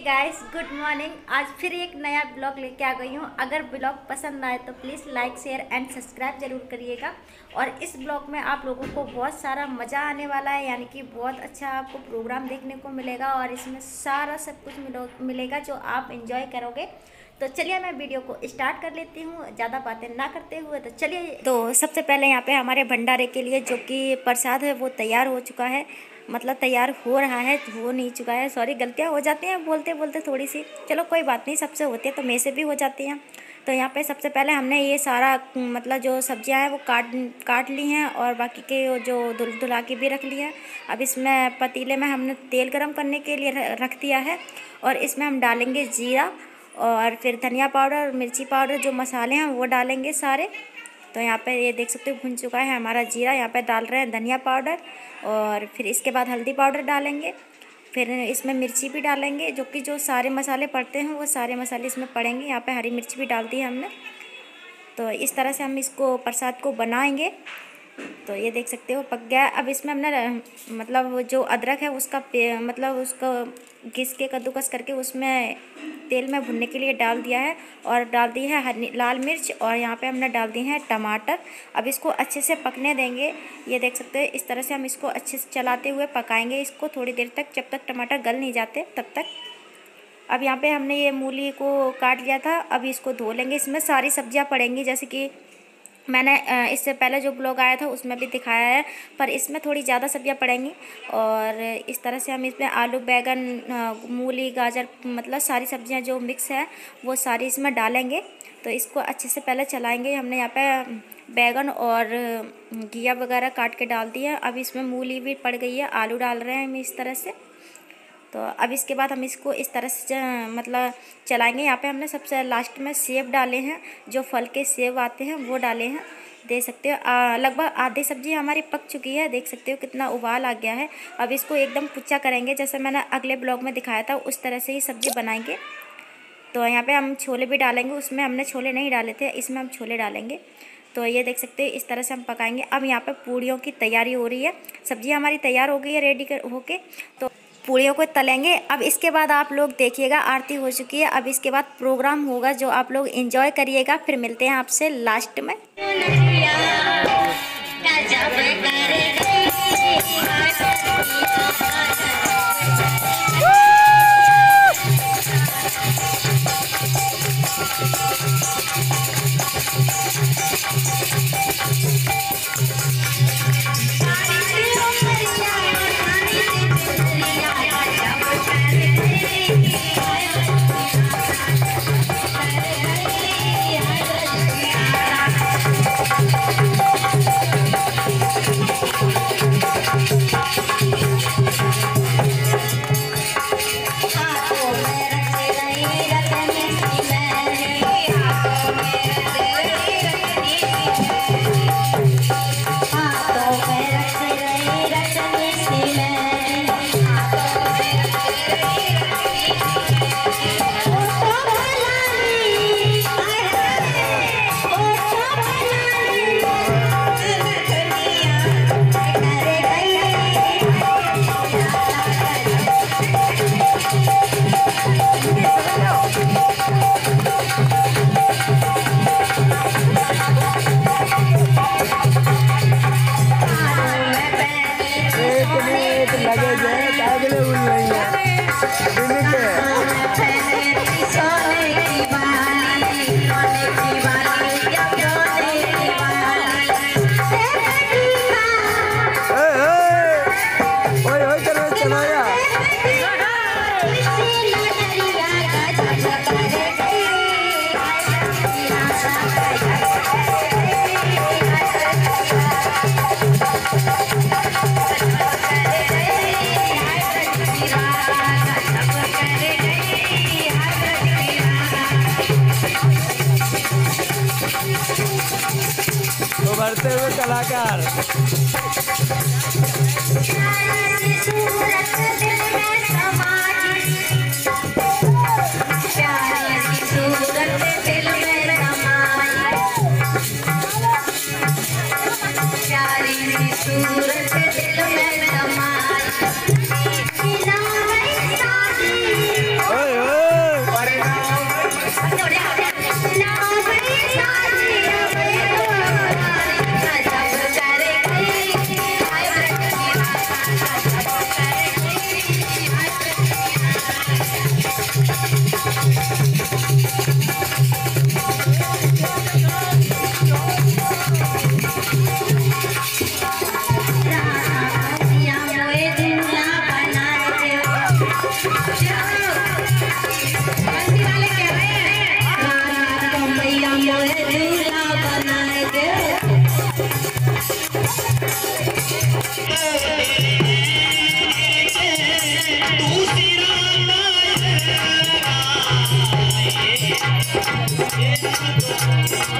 Guys, good morning. आज फिर एक नया ब्लॉग लेके आ गई हूँ। अगर ब्लॉग पसंद आए तो please like share and subscribe जरूर करिएगा। और इस ब्लॉग में आप लोगों को बहुत सारा मज़ा आने वाला है, यानी कि बहुत अच्छा आपको प्रोग्राम देखने को मिलेगा और इसमें सारा सब कुछ मिलेगा जो आप एंजॉय करोगे। तो चलिए मैं वीडियो को स्टार्ट कर लेती हूँ ज़्यादा बातें ना करते हुए। तो चलिए, तो सबसे पहले यहाँ पे हमारे भंडारे के लिए जो कि प्रसाद है वो तैयार हो चुका है, मतलब तैयार हो रहा है, हो नहीं चुका है। सॉरी, गलतियाँ हो जाती हैं बोलते बोलते थोड़ी सी, चलो कोई बात नहीं, सबसे होती है तो मेरे से भी हो जाती हैं। तो यहाँ पे सबसे पहले हमने ये सारा मतलब जो सब्जियां हैं वो काट ली हैं और बाकी के जो धुला के भी रख ली है। अब इसमें पतीले में हमने तेल गरम करने के लिए रख दिया है और इसमें हम डालेंगे जीरा और फिर धनिया पाउडर और मिर्ची पाउडर, जो मसाले हैं वो डालेंगे सारे। तो यहाँ पे ये देख सकते हो भुन चुका है हमारा जीरा। यहाँ पे डाल रहे हैं धनिया पाउडर और फिर इसके बाद हल्दी पाउडर डालेंगे। फिर इसमें मिर्ची भी डालेंगे, जो सारे मसाले पड़ते हैं वो सारे मसाले इसमें पड़ेंगे। यहाँ पे हरी मिर्च भी डाल दी है हमने। तो इस तरह से हम इसको प्रसाद को बनाएंगे। तो ये देख सकते हो पक गया। अब इसमें हमने मतलब जो अदरक है उसका मतलब उसको घिस के कद्दूकस करके उसमें तेल में भुनने के लिए डाल दिया है और डाल दी है हरी लाल मिर्च और यहाँ पे हमने डाल दी है टमाटर। अब इसको अच्छे से पकने देंगे। ये देख सकते हैं इस तरह से हम इसको अच्छे से चलाते हुए पकाएंगे इसको थोड़ी देर तक, जब तक टमाटर गल नहीं जाते तब तक। अब यहाँ पे हमने ये मूली को काट लिया था, अब इसको धो लेंगे। इसमें सारी सब्जियाँ पड़ेंगी, जैसे कि मैंने इससे पहले जो ब्लॉग आया था उसमें भी दिखाया है, पर इसमें थोड़ी ज़्यादा सब्जियां पड़ेंगी। और इस तरह से हम इसमें आलू, बैगन, मूली, गाजर, मतलब सारी सब्जियां जो मिक्स है वो सारी इसमें डालेंगे। तो इसको अच्छे से पहले चलाएंगे। हमने यहाँ पे बैगन और घिया वगैरह काट के डाल दिया। अब इसमें मूली भी पड़ गई है, आलू डाल रहे हैं हम इस तरह से। तो अब इसके बाद हम इसको इस तरह से मतलब चलाएंगे। यहाँ पे हमने सबसे लास्ट में सेब डाले हैं, जो फल के सेब आते हैं वो डाले हैं। देख सकते हो लगभग आधी सब्जी हमारी पक चुकी है। देख सकते हो कितना उबाल आ गया है। अब इसको एकदम कुच्चा करेंगे, जैसे मैंने अगले ब्लॉग में दिखाया था उस तरह से ही सब्जी बनाएंगे। तो यहाँ पे हम छोले भी डालेंगे, उसमें हमने छोले नहीं डाले थे, इसमें हम छोले डालेंगे। तो ये देख सकते हैं इस तरह से हम पकाएंगे। अब यहाँ पे पूड़ियों की तैयारी हो रही है। सब्जी हमारी तैयार हो गई है रेडी होके, तो पूड़ियों को तलेंगे। अब इसके बाद आप लोग देखिएगा आरती हो चुकी है। अब इसके बाद प्रोग्राम होगा जो आप लोग एंजॉय करिएगा। फिर मिलते हैं आपसे लास्ट में। उभरते हुए कलाकार।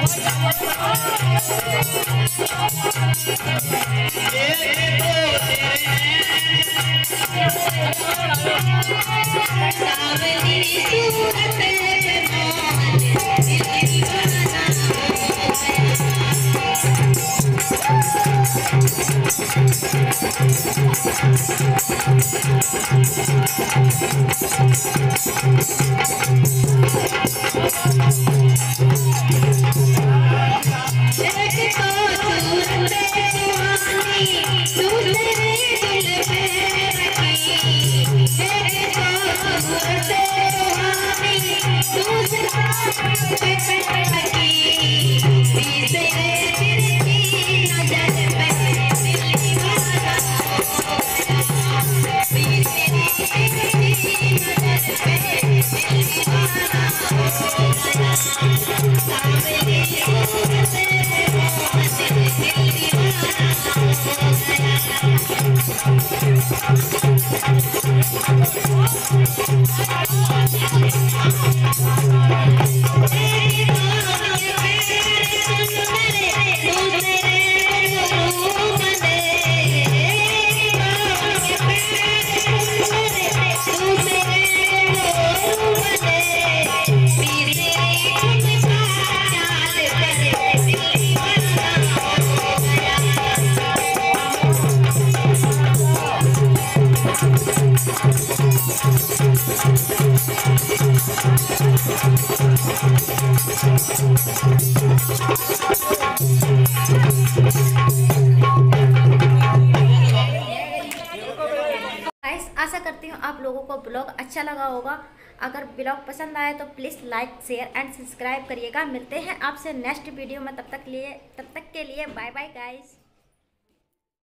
आशा करती हूँ आप लोगों को ब्लॉग अच्छा लगा होगा। अगर ब्लॉग पसंद आए तो please like share and subscribe करिएगा। मिलते हैं आपसे नेक्स्ट वीडियो में, तब तक के लिए बाय बाय गाइस।